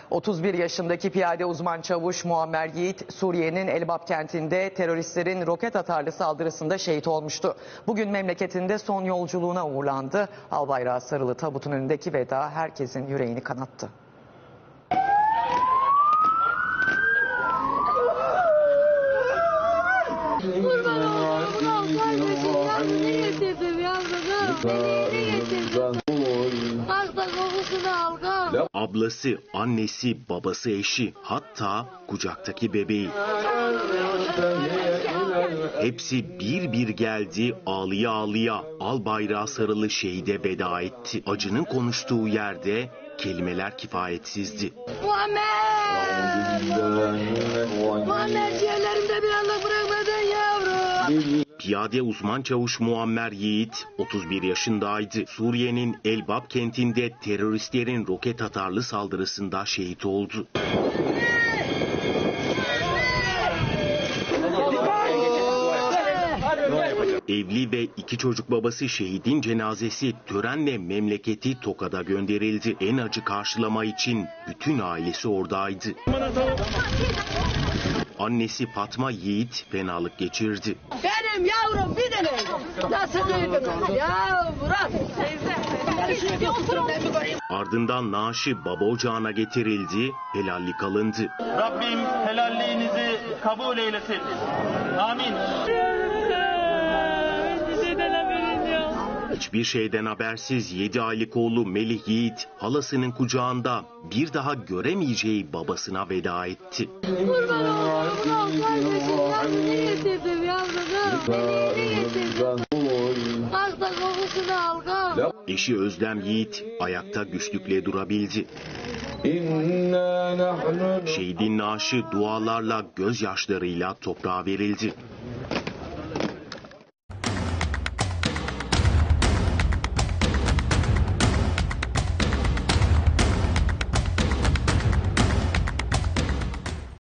31 yaşındaki piyade uzman çavuş Muammer Yiğit, Suriye'nin Elbap kentinde teröristlerin roket atarlı saldırısında şehit olmuştu. Bugün memleketinde son yolculuğuna uğurlandı. Albayrağı sarılı tabutun önündeki veda herkesin yüreğini kanattı. Ablası, annesi, babası, eşi, hatta kucaktaki bebeği. Hepsi bir bir geldi, ağlıya ağlıya albayrağı sarılı şehide veda etti. Acının konuştuğu yerde kelimeler kifayetsizdi. Muammer ciğerlerimde bir Allah bırakmadın yavrum. Piyade uzman çavuş Muammer Yiğit 31 yaşındaydı. Suriye'nin Elbap kentinde teröristlerin roket atarlı saldırısında şehit oldu. Evli ve 2 çocuk babası şehidin cenazesi törenle memleketi Tokat'a gönderildi. En acı karşılama için bütün ailesi oradaydı. Annesi Fatma Yiğit fenalık geçirdi. Benim yavrum bir tane. Nasıl duydunuz yavrum? Ardından naaşı baba ocağına getirildi, helallik alındı. Rabbim helalliğinizi kabul eylesin. Amin. Hiçbir şeyden habersiz 7 aylık oğlu Melih Yiğit halasının kucağında bir daha göremeyeceği babasına veda etti. Eşi Özlem Yiğit ayakta güçlükle durabildi. Şehidin naaşı dualarla, gözyaşlarıyla toprağa verildi.